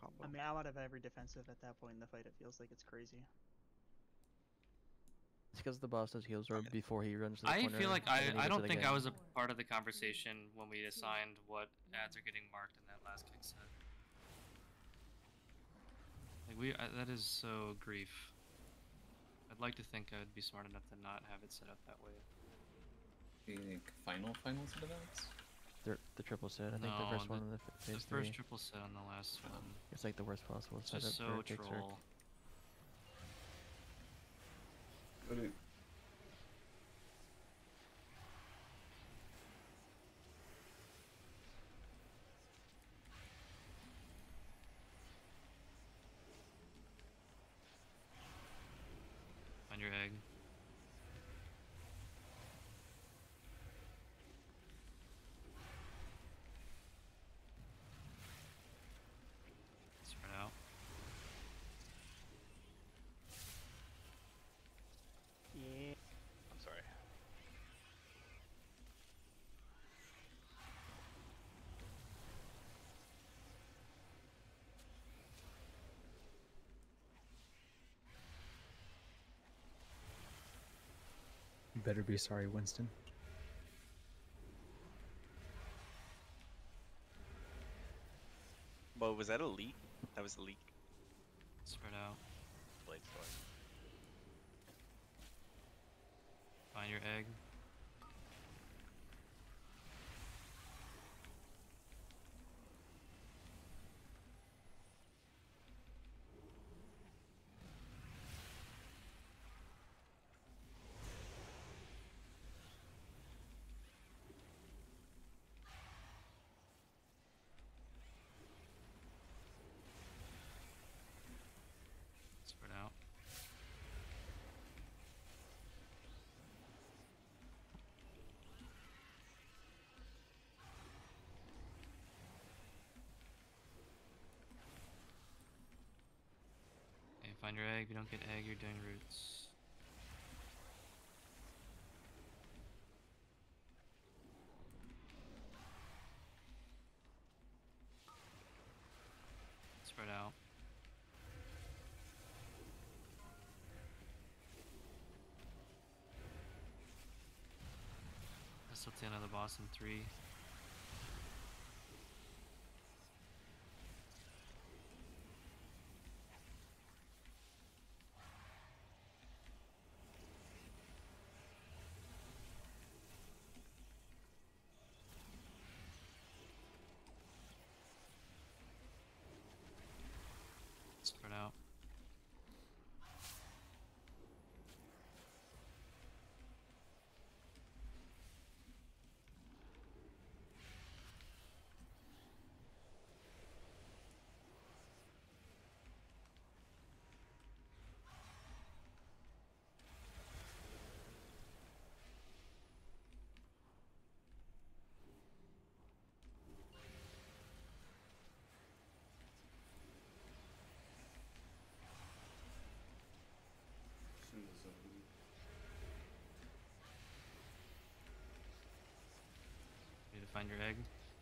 combo. I mean, I'm out of every defensive at that point in the fight. It feels like it's crazy. It's because the boss does heals orb before he runs to the I corner. feel like and then he I does don't it think again. I was a part of the conversation when we assigned what ads are getting marked in that last kick set. Like that is so grief. I'd like to think I would be smart enough to not have it set up that way. The finals of events? The triple set. I think No, the first one in the phase the 3. first triple set on the last one. It's like the worst possible It's setup just for so a kick troll. But On your egg. Spread out. Yeah. I'm sorry. You better be sorry, Winston. But was that a leak? That was a leak. Spread out. Blade Storm. Find your egg. Spread out. Okay, find your egg. If you don't get egg, you're doing roots. Spread out. SLT another boss in 3. Spread out. Need to find your egg.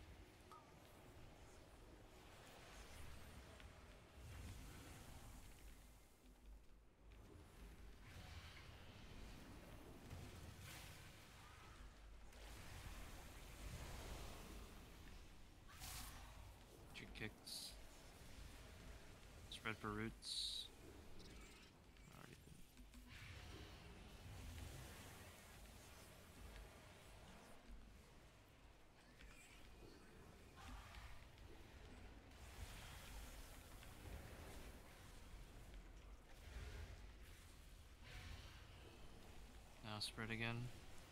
Trick kicks. Spread for roots. Already did. Now spread again.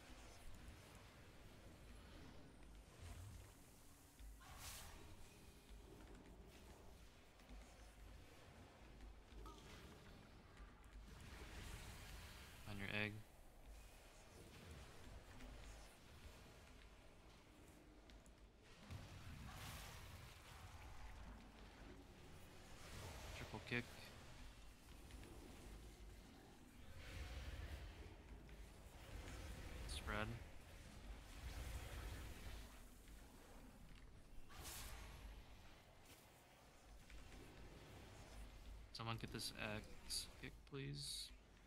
On your egg. Triple kick. Spread. Someone get this X kick, please.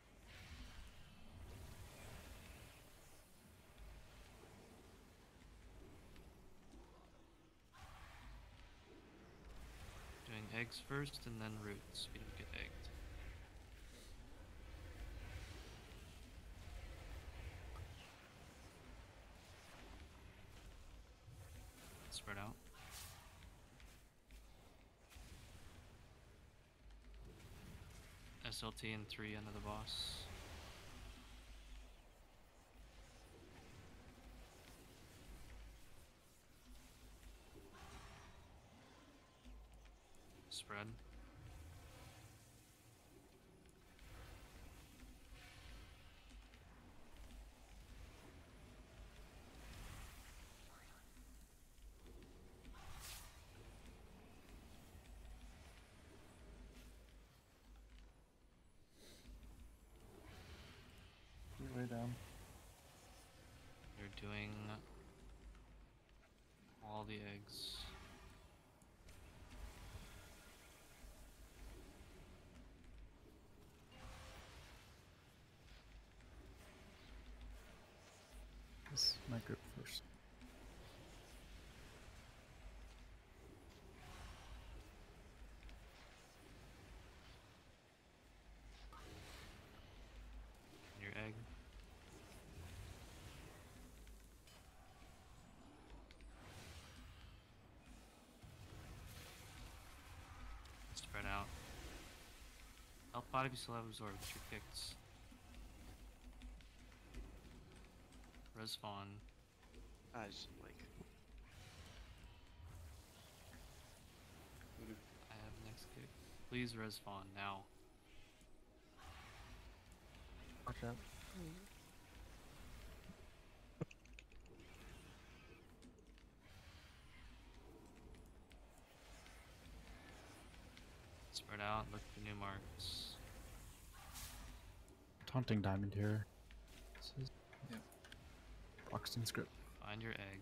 Doing eggs first and then roots. We don't get egged. Spread out. SLT and 3 under the boss. Spread. You're way down. You're doing all the eggs. This is my group first. Your egg. Spread out. Health pot if you still have absorb. Get your kicks. Res Fawn. I just like. I have next kick. Please res Fawn now. Watch out. Spread out. Look for new marks. Taunting Diamond here. This is Yep. Roxton script. Find your egg.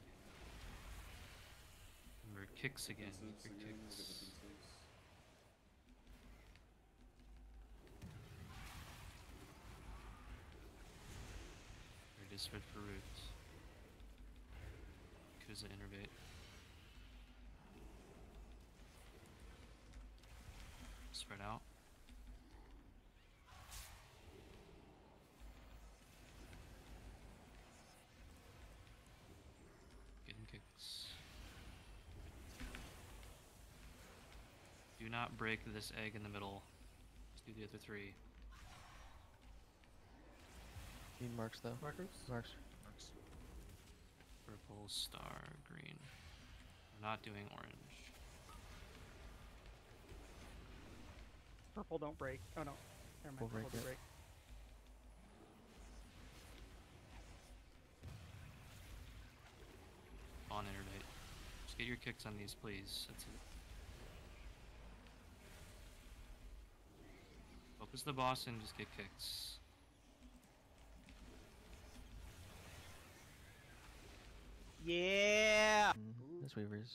Remember kicks again. Keep your kicks. You're disfed for roots. Kuza innervate. Spread out. Getting kicks. Do not break this egg in the middle. Let's do the other 3. Need marks though. Markers? Marks. Purple, star, green. We're not doing orange. Purple don't break. Oh no. Never We'll mind. break Purple do it. break. On innervate. Just get your kicks on these, please. That's it. Focus the boss and just get kicks. Yeah! This Weaver's